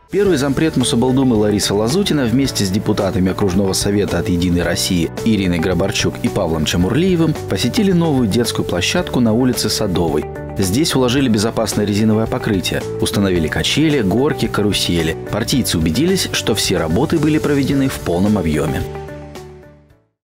Первый зампред Мусоблдумы Лариса Лазутина вместе с депутатами окружного совета от «Единой России» Ириной Грабарчук и Павлом Чамурлиевым посетили новую детскую площадку на улице Садовой. Здесь уложили безопасное резиновое покрытие, установили качели, горки, карусели. Партийцы убедились, что все работы были проведены в полном объеме.